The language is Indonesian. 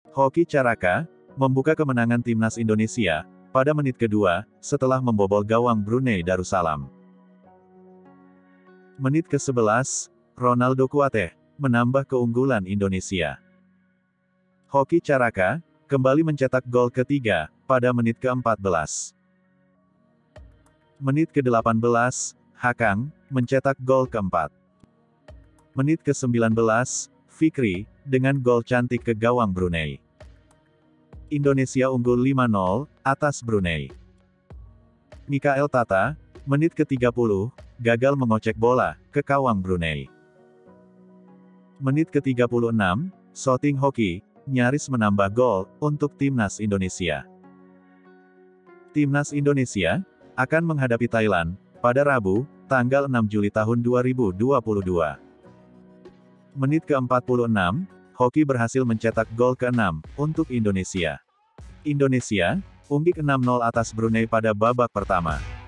Hoki Caraka membuka kemenangan timnas Indonesia pada menit kedua setelah membobol gawang Brunei Darussalam. Menit ke-11, Ronaldo Kuateh menambah keunggulan Indonesia. Hoki Caraka kembali mencetak gol ketiga pada menit ke-14. Menit ke-18, Hakang mencetak gol keempat. Menit ke-19, Fikri dengan gol cantik ke gawang Brunei. Indonesia unggul 5-0 atas Brunei. Mikael Tata, menit ke-30, gagal mengocek bola ke gawang Brunei. Menit ke-36, Soting Hoki nyaris menambah gol untuk timnas Indonesia. Timnas Indonesia akan menghadapi Thailand pada Rabu, tanggal 6 Juli tahun 2022. Menit ke-46, Hoki berhasil mencetak gol ke-6 untuk Indonesia. Indonesia unggul 6-0 atas Brunei pada babak pertama.